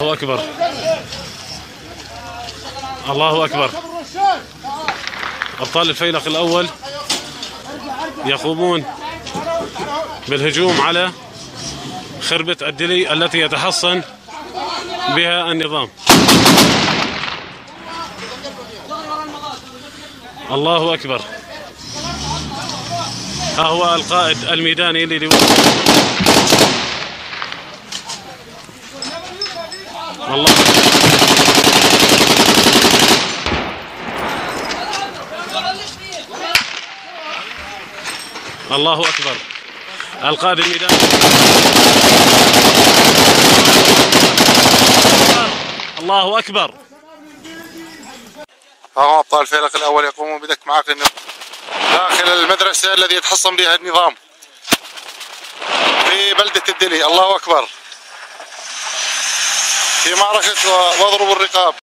الله أكبر، الله أكبر. أبطال الفيلق الأول يقومون بالهجوم على خربة الدلي التي يتحصن بها النظام. الله أكبر. ها هو القائد الميداني الله. الله أكبر. القائد الميداني. الله أكبر. ها أبطال الفيلق الأول يقومون بدك معاقل داخل المدرسة الذي يتحصن بها النظام في بلدة الدلي. الله أكبر. في معركة واضربوا الرقاب.